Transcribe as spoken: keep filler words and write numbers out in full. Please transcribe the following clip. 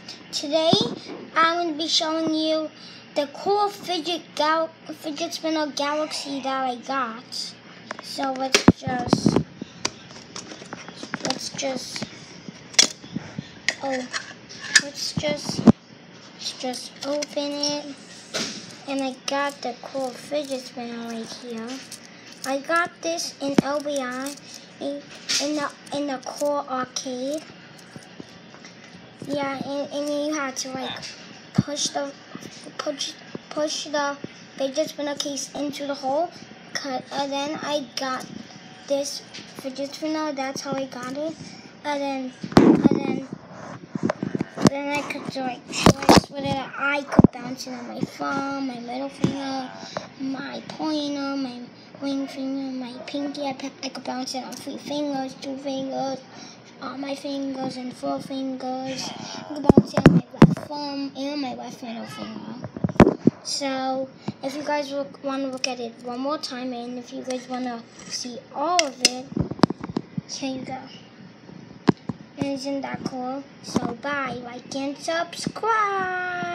Today I'm going to be showing you the cool fidget gal fidget spinner galaxy that I got. So let's just let's just oh let's just let's just open it. And I got the cool fidget spinner right here. I got this in L B I in, in the in the core arcade. Yeah, and, and you had to like push the push push the fidget spinner case into the hole. Cut, and then I got this fidget spinner. That's how I got it. And then and then then I could do like choice with it. I could bounce it on my thumb, my middle finger, my pointer, my ring finger, my pinky. I, I could bounce it on three fingers, two fingers, on my fingers, and four fingers. I could bounce it on my left thumb and my left middle finger. So, if you guys want to look at it one more time, and if you guys want to see all of it, here you go. And isn't that cool? So, bye, like, and subscribe.